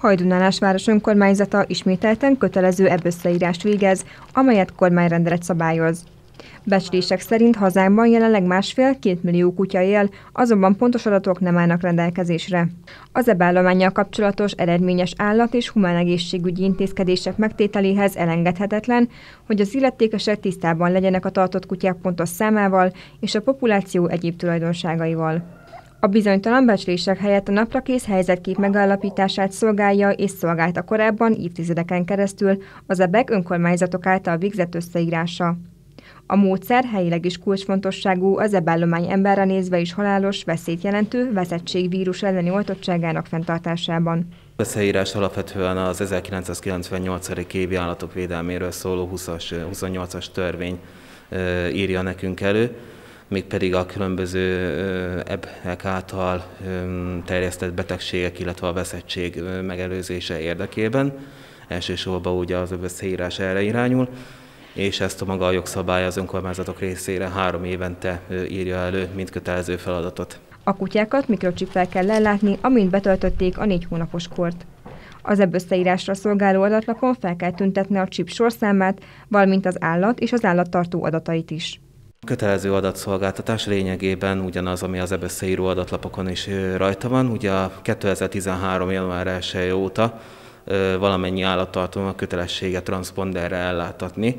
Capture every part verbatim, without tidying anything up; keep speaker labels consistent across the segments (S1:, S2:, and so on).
S1: Hajdúnálás város önkormányzata ismételten kötelező E B összeírást végez, amelyet kormányrendelet szabályoz. Becslések szerint hazánkban jelenleg másfél-két millió kutya él, azonban pontos adatok nem állnak rendelkezésre. Az E B állománnyal kapcsolatos eredményes állat- és humánegészségügyi intézkedések megtételéhez elengedhetetlen, hogy az illetékesek tisztában legyenek a tartott kutyák pontos számával és a populáció egyéb tulajdonságaival. A bizonytalan becslések helyett a naprakész helyzetkép megállapítását szolgálja és szolgálta korábban évtizedeken keresztül az E B E K önkormányzatok által végzett összeírása. A módszer helyileg is kulcsfontosságú, az E B állomány emberre nézve is halálos, veszélyt jelentő veszettségvírus elleni oltottságának fenntartásában.
S2: A összeírás alapvetően az ezerkilencszázkilencvennyolc. évi állatok védelméről szóló huszonnyolcas törvény írja nekünk elő, mégpedig a különböző E B E K által terjesztett betegségek, illetve a veszettség megelőzése érdekében. Elsősorban ugye az összeírás erre irányul, és ezt a maga a jogszabály az önkormányzatok részére három évente írja elő, mint kötelező feladatot.
S1: A kutyákat mikrocsippel kell ellátni, amint betöltötték a négy hónapos kort. Az E B összeírásra szolgáló adatlapon fel kell tüntetni a csipp sorszámát, valamint az állat és az állattartó adatait is.
S2: A kötelező adatszolgáltatás lényegében ugyanaz, ami az E B összeíró adatlapokon is rajta van. Ugye a kétezer-tizenhárom. január elseje óta valamennyi állattartónak kötelessége transzponderre ellátatni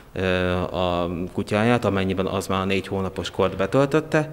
S2: a kutyáját, amennyiben az már a négy hónapos kort betöltötte,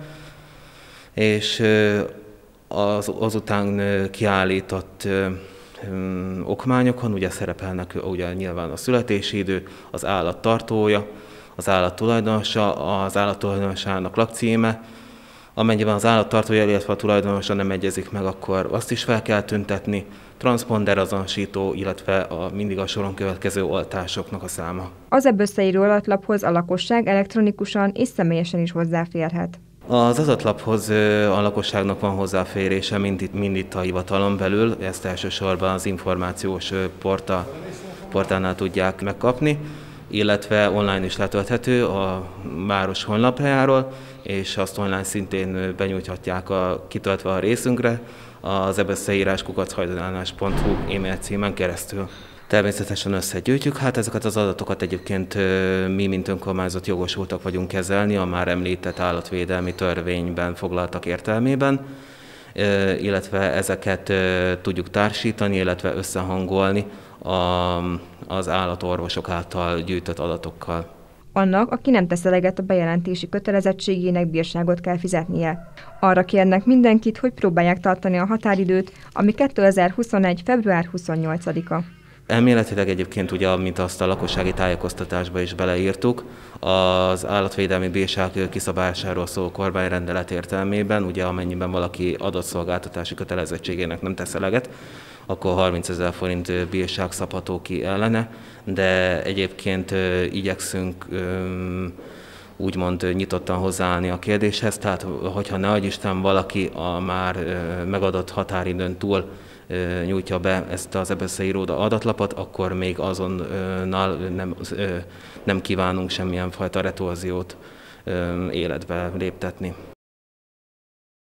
S2: és az, azután kiállított okmányokon ugye szerepelnek ugye nyilván a születési idő, az állat tartója, az állat tulajdonosa, az állat tulajdonosának lakcíme. Amennyiben az állat tartója, illetve a tulajdonosa nem egyezik meg, akkor azt is fel kell tüntetni, transzponder azonosító, illetve a mindig a soron következő oltásoknak a száma.
S1: Az E B összeíró adatlaphoz a lakosság elektronikusan és személyesen is hozzáférhet.
S2: Az adatlaphoz a lakosságnak van hozzáférése mind itt, mind itt a hivatalon belül, ezt elsősorban az információs portál, portálnál tudják megkapni, illetve online is letölthető a város honlapjáról, és azt online szintén benyújthatják a, kitöltve a részünkre az E B összeírás kukac hajdúnálás pont hu e-mail címen keresztül. Természetesen összegyűjtjük, hát ezeket az adatokat egyébként mi, mint önkormányzat jogosultak vagyunk kezelni a már említett állatvédelmi törvényben foglaltak értelmében, illetve ezeket tudjuk társítani, illetve összehangolni az állatorvosok által gyűjtött adatokkal.
S1: Annak, aki nem tesz eleget a bejelentési kötelezettségének, bírságot kell fizetnie. Arra kérnek mindenkit, hogy próbálják tartani a határidőt, ami kétezer-huszonegy. február huszonnyolcadika.
S2: Elméletileg egyébként, ugye, mint azt a lakossági tájékoztatásba is beleírtuk, az állatvédelmi bírság kiszabásáról szóló kormányrendelet értelmében, ugye amennyiben valaki adatszolgáltatási kötelezettségének nem tesz eleget, akkor harmincezer forint bírság szabható ki ellene, de egyébként igyekszünk úgymond nyitottan hozzáállni a kérdéshez, tehát hogyha ne adj Isten valaki a már megadott határidőn túl nyújtja be ezt az E B összeíró adatlapot, akkor még azonnal nem, nem kívánunk semmilyen fajta retorziót életbe léptetni.